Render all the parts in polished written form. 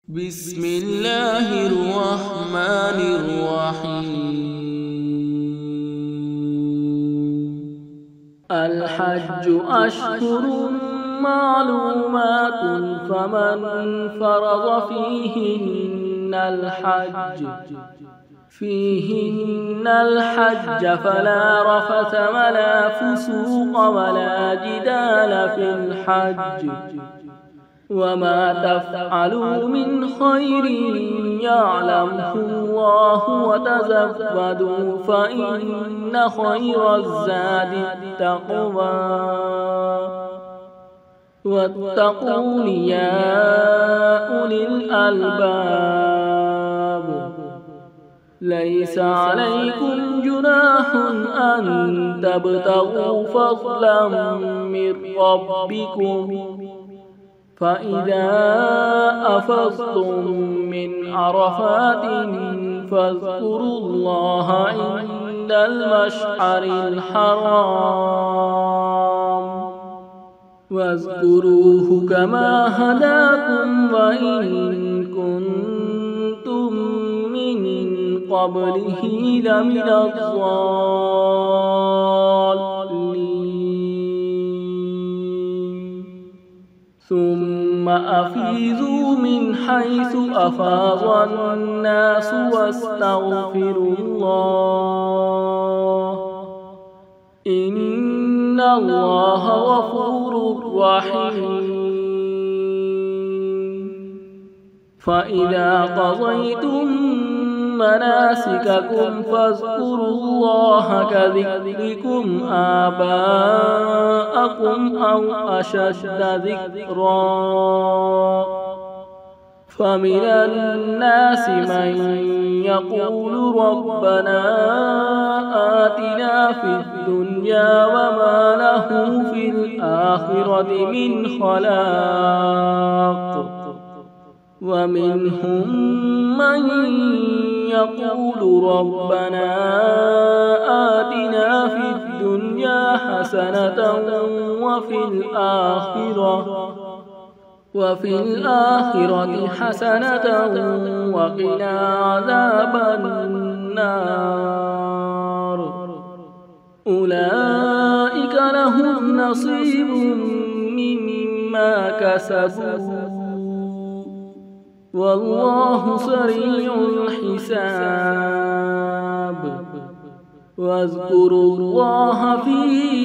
بسم الله الرحمن الرحيم. الحج أشهر معلومات، فمن فرض فيهن الحج فلا رفث ولا فسوق ولا جدال في الحج، وما تفعلوا من خير يعلمه الله، وتزودوا فإن خير الزاد التقوى، واتقون يا أولي الألباب. ليس عليكم جناح أن تبتغوا فضلا من ربكم، فإذا أفضتم من عرفات فاذكروا الله عند المشعر الحرام، واذكروه كما هداكم وإن كنتم من قبله لمن الضالين. ثم أفيضوا من حيث أفاض الناس واستغفروا الله، إن الله غفور رحيم. فإذا قضيتم مناسككم فاذكروا الله كذكركم آباءكم أو أشد ذكرا. فمن الناس من يقول ربنا آتنا في الدنيا وما له في الآخرة من خلاق، ومنهم من يقول ربنا آتنا في الدنيا حسنة وفي الآخرة حسنة وقنا عذاب النار. أولئك لهم نصيب مما كسبوا، والله سريع الحساب. واذكروا الله في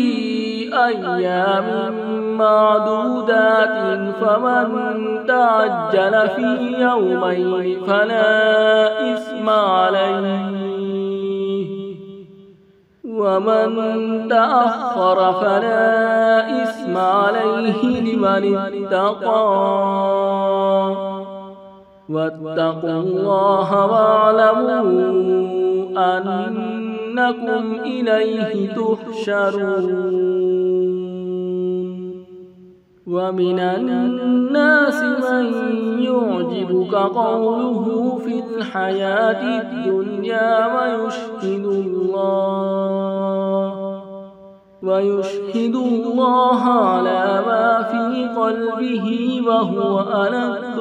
أيام معدودات، فمن تعجل في يومين فلا إثم عليه، ومن تأخر فلا إثم عليه لمن اتقى. واتقوا الله واعلموا أنكم إليه تحشرون. ومن الناس من يعجبك قوله في الحياة الدنيا ويشهد الله على ما في قلبه وهو ألد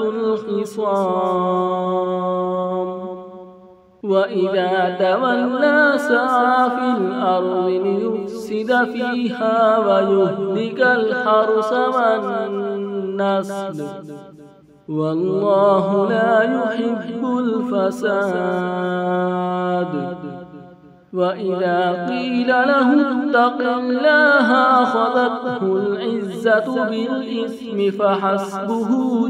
الخصام. وإذا تولى سعى في الأرض ليفسد فيها ويهلك الحرث والنسل، والله لا يحب الفساد. وإذا قيل له اتق الله أخذته العزة بالإثم فحسبه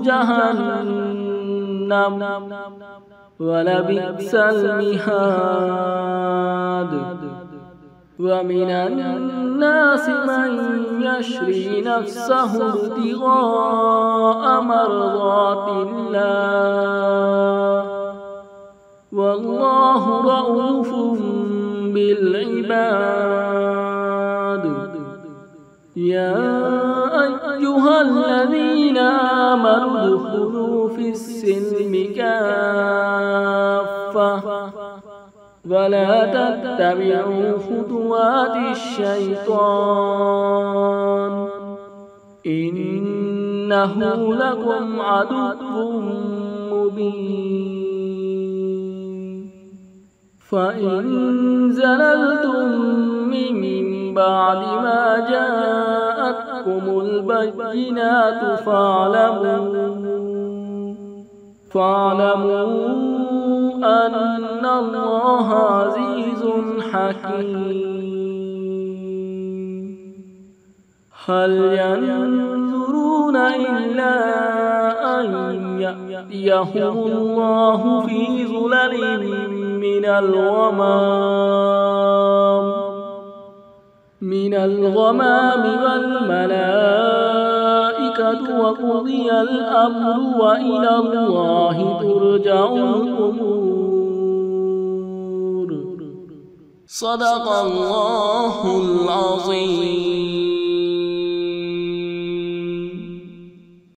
جهنم ولبئس المهاد. ومن الناس من يشري نفسه ابتغاء مرضات الله، والله رؤوف بالعباد. يا أيها الذين آمنوا ادخلوا في السلم كافة، ولا تتبعوا خطوات الشيطان، إنه لكم عدو فإن زللتم من بعد ما جاءتكم البينات فاعلموا أن الله عزيز حكيم. هل ينظرون إلا أن يأتيهم الله في ظلل من الغمام والملائكة وقضي الأمر وإلى الله ترجع الأمور. صدق الله العظيم.